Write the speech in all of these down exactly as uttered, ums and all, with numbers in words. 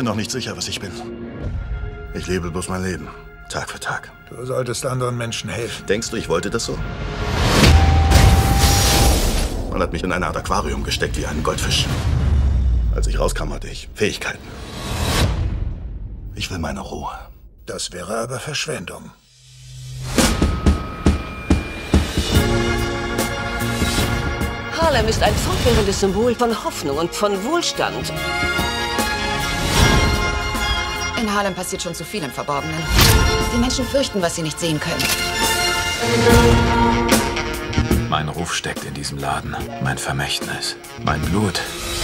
noch nicht sicher, was ich bin. Ich lebe bloß mein Leben, Tag für Tag. Du solltest anderen Menschen helfen. Denkst du, ich wollte das so? Man hat mich in eine Art Aquarium gesteckt wie einen Goldfisch. Als ich rauskam, hatte ich Fähigkeiten. Ich will meine Ruhe. Das wäre aber Verschwendung. Harlem ist ein fortwährendes Symbol von Hoffnung und von Wohlstand. In Harlem passiert schon zu viel im Verborgenen. Die Menschen fürchten, was sie nicht sehen können. Mein Ruf steckt in diesem Laden. Mein Vermächtnis. Mein Blut.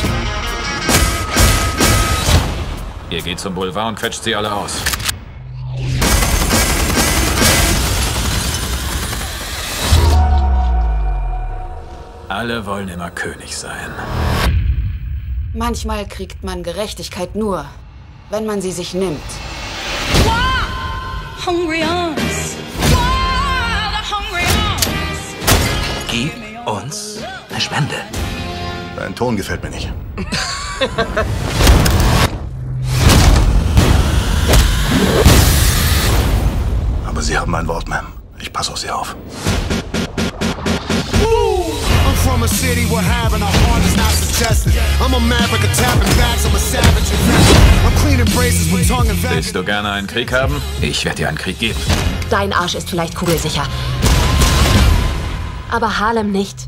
Ihr geht zum Boulevard und quetscht sie alle aus. Alle wollen immer König sein. Manchmal kriegt man Gerechtigkeit nur, wenn man sie sich nimmt. Hungry arms. Hungry arms. Gib uns eine Spende. Dein Ton gefällt mir nicht. Aber Sie haben mein Wort, Ma'am. Ich passe auf Sie auf. I'm from a city where having a heart is not suggested. I'm a maverick, a tapping backs, I'm a savage. I'm cleaning braces with tongue and Willst du gerne einen Krieg haben? Ich werde dir einen Krieg geben. Dein Arsch ist vielleicht kugelsicher. Aber Harlem nicht.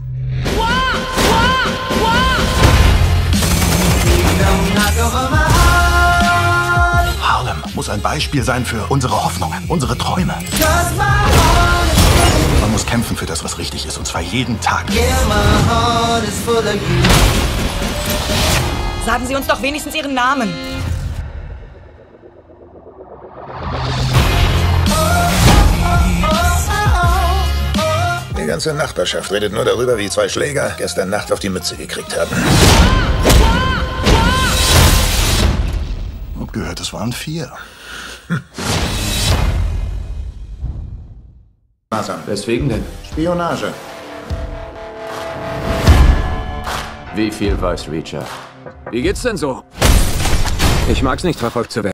Harlem muss ein Beispiel sein für unsere Hoffnungen, unsere Träume. Man muss kämpfen für das, was richtig ist, und zwar jeden Tag. Sagen Sie uns doch wenigstens Ihren Namen. Die ganze Nachbarschaft redet nur darüber, wie zwei Schläger gestern Nacht auf die Mütze gekriegt haben. Hab gehört, es waren vier. Hm. Weswegen denn? Spionage. Wie viel weiß Reacher? Wie geht's denn so? Ich mag's nicht, verfolgt zu werden.